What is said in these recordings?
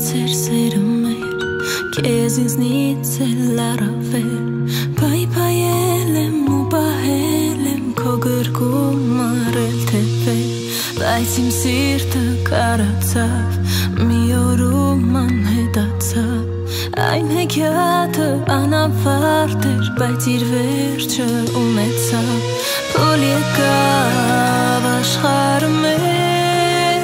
էր սերում էր, քեզ ինձնից էլ առավել, պայպայել եմ ու պահել եմ քո գրկում արել թեփել, բայց իմ սիրտը կարացավ, մի օրում անհետացավ, այն հեքիաթը անավարտ էր, բայց իր վերջը ունեցավ, փոլ եկավ աշխարհը մեր,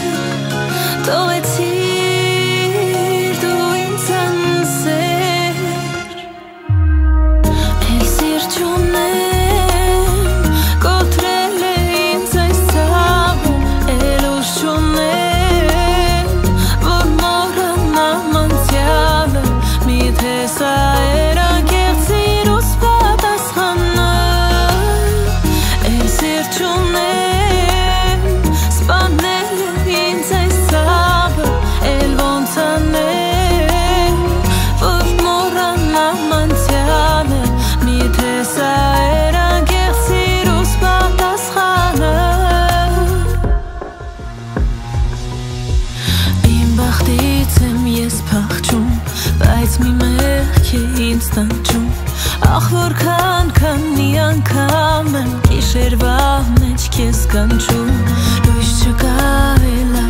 թողեցիր դու ինձ անսեր, էլ սիրտ չունեմ, կոտրել է ինձ այս ցավը, էլ ուժ չունեմ, որ մոռանամ անցյալը, միթե սա էր անկեղծ սիրուս պատասխանը, էլ սիրտ չունեմ, սպանել է ինձ այս ցավը, էլ ոնց անեմ, որ մոռանամ անցյալը, միթե սա էր անկեղծ սիրուս պատասխանը, իմ բախտից եմ ես փախչում, բայց մի մեղք է ինձ տանջում, ախ որքան քանի անգամ եմ գիշերվա մեջ քեզ կանչում, լույս չկա էլ